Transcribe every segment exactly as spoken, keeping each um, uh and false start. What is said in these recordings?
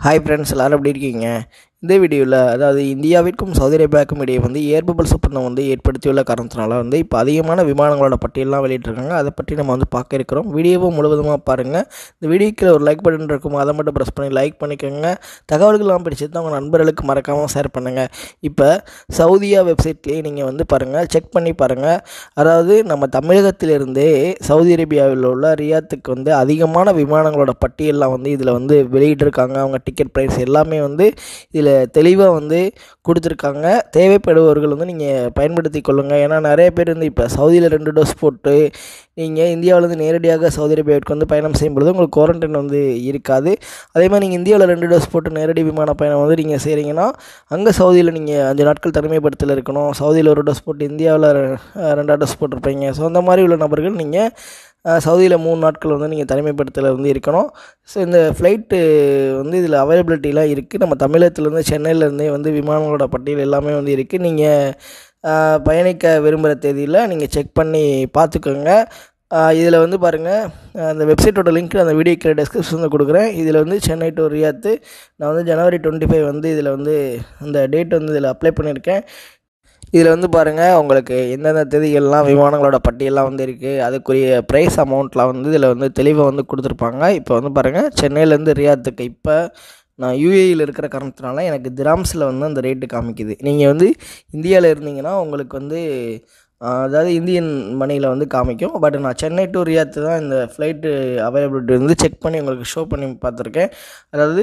Hi friends, எல்லோரும் எப்படி இருக்கீங்க? இந்த வீடியோவில் அதாவது இந்தியாவிற்கும் சவுதி அரேபியாவுக்கும் இடையே வந்து ஏர் பபிள்ஸ் ஒப்பந்தம் வந்து ஏற்படுத்தியுள்ள காரணத்தினால வந்து இப்போ அதிகமான விமானங்களோட பட்டியலாம் வெளியிட்டிருக்காங்க. அதை பற்றி நம்ம வந்து பார்க்க இருக்கிறோம். வீடியோவும் முழுவதுமாக பாருங்கள். இந்த வீடியோக்கு ஒரு லைக் பட்டன் இருக்கும், அதை மட்டும் ப்ரெஸ் பண்ணி லைக் பண்ணிக்கோங்க. தகவல்கள்லாம் பிடிச்சது உங்கள் நண்பர்களுக்கு மறக்காமல் ஷேர் பண்ணுங்கள். இப்போ சவுதியா வெப்சைட்லேயே நீங்கள் வந்து பாருங்கள், செக் பண்ணி பாருங்கள். அதாவது நம்ம தமிழகத்திலிருந்தே சவுதி அரேபியாவில் உள்ள ரியாத்துக்கு வந்து அதிகமான விமானங்களோட பட்டியலாம் வந்து இதில் வந்து வெளியிட்டிருக்காங்க. அவங்க டிக்கெட் ப்ரைஸ் எல்லாமே வந்து இதில் தெளிவாக வந்து கொடுத்துருக்காங்க. தேவைப்படுபவர்கள் வந்து நீங்கள் பயன்படுத்தி கொள்ளுங்கள். ஏன்னா நிறைய பேர் வந்து இப்போ சவுதியில் ரெண்டு டோஸ் போட்டு நீங்கள் இந்தியாவிலேருந்து நேரடியாக சவுதி அரேபியாவுக்கு வந்து பயணம் செய்யும்பொழுது உங்களுக்கு குவாரண்டைன் வந்து இருக்காது. அதே மாதிரி நீங்கள் இந்தியாவில் ரெண்டு டோஸ் போட்டு நேரடி விமான பயணம் வந்து நீங்கள் செய்கிறீங்கன்னா அங்கே சவுதியில் நீங்கள் அஞ்சு நாட்கள் தனிமைப்படுத்தல் இருக்கணும். சவுதியில் ஒரு டோஸ் போட்டு இந்தியாவில் ரெண்டாவது டோஸ் போட்டிருப்பீங்க. ஸோ அந்த மாதிரி உள்ள நபர்கள் நீங்கள் சவுதியில் மூணு நாட்கள் வந்து நீங்கள் தனிமைப்படுத்தல வந்து இருக்கணும். ஸோ இந்த ஃப்ளைட்டு வந்து இதில் அவைலபிலிட்டிலாம் இருக்குது. நம்ம தமிழகத்துலேருந்து சென்னையிலேருந்தே வந்து விமானங்களோட பட்டியல் எல்லாமே வந்து இருக்குது. நீங்கள் பயணிக்க விரும்புகிற தேதியில் நீங்கள் செக் பண்ணி பார்த்துக்கோங்க. இதில் வந்து பாருங்கள், அந்த வெப்சைட்டோட லிங்க் அந்த வீடியோக்கு டிஸ்கிரிப்ஷனில் கொடுக்குறேன். இதில் வந்து சென்னை டு ரியாத்து நான் வந்து ஜனவரி டுவெண்ட்டி ஃபைவ் வந்து இதில் வந்து அந்த டேட் வந்து இதில் அப்ளை பண்ணியிருக்கேன். இதில் வந்து பாருங்கள், உங்களுக்கு எந்தெந்த தேதிகள்லாம் விமானங்களோட பட்டியலாம் வந்து இருக்குது, அதுக்குரிய ப்ரைஸ் அமௌண்ட்லாம் வந்து இதில் வந்து தெளிவாக வந்து கொடுத்துருப்பாங்க. இப்போ வந்து பாருங்கள், சென்னையிலேருந்து ரியாத்துக்கு இப்போ நான் யூஏஇயில் இருக்கிற காரணத்தினால எனக்கு திராம்ஸில் வந்து அந்த ரேட்டு காமிக்குது. நீங்கள் வந்து இந்தியாவில் இருந்தீங்கன்னா உங்களுக்கு வந்து அதாவது இந்தியன் மணியில் வந்து காமிக்கும். பட் நான் சென்னை டு ரியாத்து தான் இந்த ஃப்ளைட்டு அவைலபிலிட்டி வந்து செக் பண்ணி உங்களுக்கு ஷோ பண்ணி பார்த்துருக்கேன். அதாவது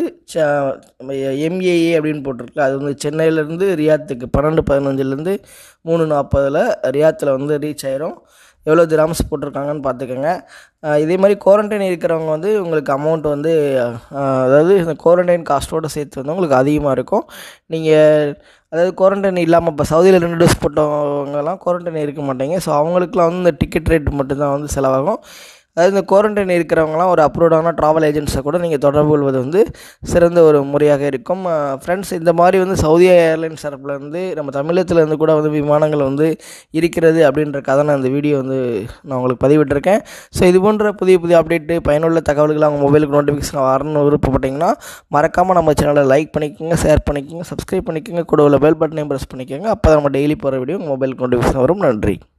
எம்ஏஏ அப்படின்னு போட்டிருக்கு. அது வந்து சென்னையிலேருந்து ரியாத்துக்கு பன்னெண்டு பதினஞ்சுலேருந்து மூணு நாற்பதில் ரியாத்தில் வந்து ரீச் ஆயிரும். எவ்வளோ திராம்ஸ் போட்டிருக்காங்கன்னு பார்த்துக்கோங்க. இதே மாதிரி குவாரண்டைன் இருக்கிறவங்க வந்து உங்களுக்கு அமௌண்ட் வந்து அதாவது இந்த குவாரண்டைன் காஸ்ட்டோடு சேர்த்து வந்து உங்களுக்கு அதிகமாக இருக்கும். நீங்கள் அதாவது குவாரண்டைன் இல்லாமல் இப்போ சவுதியில் ரெண்டு டோஸ் போட்டவங்கலாம் குவாரண்டைன் இருக்க மாட்டீங்க. ஸோ அவங்களுக்குலாம் வந்து இந்த டிக்கெட் ரேட் மட்டும்தான் வந்து செலவாகும். அதாவது இந்த குவாரண்டைன் இருக்கிறவங்களாம் ஒரு அப்ரூவ்டான ட்ராவல் ஏஜென்ட்ஸை கூட நீங்கள் தொடர்பு கொள்வது வந்து சிறந்த ஒரு முறையாக இருக்கும். ஃப்ரெண்ட்ஸ், இந்த மாதிரி வந்து சவுதியா ஏர்லைன்ஸ் தரப்பில் வந்து நம்ம தமிழகத்துலேருந்து கூட வந்து விமானங்கள் வந்து இருக்கிறது அப்படின்றக்காக நான் இந்த வீடியோ வந்து நான் உங்களுக்கு பதிவிட்டிருக்கேன். ஸோ இது போன்ற புதிய புதிய அப்டேட்டு பயனுள்ள தகவல்கள் அவங்க மொபைலுக்கு நோட்டிஃபிகேஷன் வரணும்னு விருப்பப்பட்டிங்கன்னா மறக்காமல் நம்ம சேனலை லைக் பண்ணிக்கோங்க, ஷேர் பண்ணிக்கோங்க, சப்ஸ்கிரைப் பண்ணிக்கோங்க, கூட உள்ள பெல் பட்டனையும் ப்ரெஸ் பண்ணிக்கோங்க. அப்போ தான் நம்ம டெய்லி போகிற வீடியோ உங்கள் மொபைலுக்கு நோட்டிஃபிகேஷன் வரும். நன்றி.